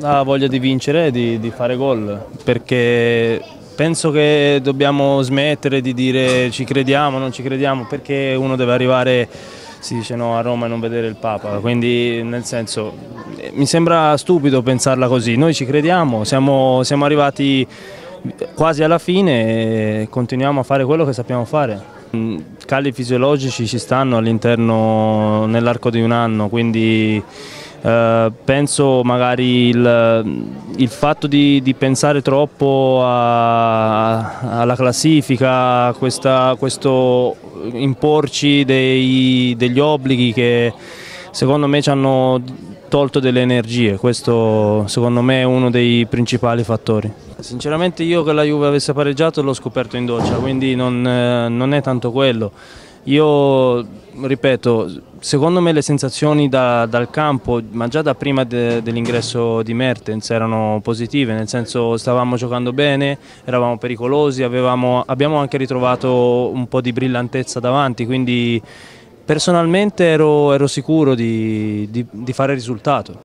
La voglia di vincere e di fare gol, perché penso che dobbiamo smettere di dire ci crediamo, non ci crediamo, perché uno deve arrivare, si dice no, a Roma e non vedere il Papa, quindi nel senso mi sembra stupido pensarla così, noi ci crediamo, siamo arrivati quasi alla fine e continuiamo a fare quello che sappiamo fare. Cali fisiologici ci stanno all'interno nell'arco di un anno, quindi penso magari il fatto di pensare troppo alla classifica, questo imporci degli obblighi che secondo me ci hanno tolto delle energie, questo secondo me è uno dei principali fattori. Sinceramente io che la Juve avesse pareggiato l'ho scoperto in doccia, quindi non è tanto quello. Io ripeto, secondo me le sensazioni dal campo, ma già da prima dell'ingresso di Mertens erano positive, nel senso stavamo giocando bene, eravamo pericolosi, abbiamo anche ritrovato un po' di brillantezza davanti, quindi personalmente ero sicuro di fare risultato.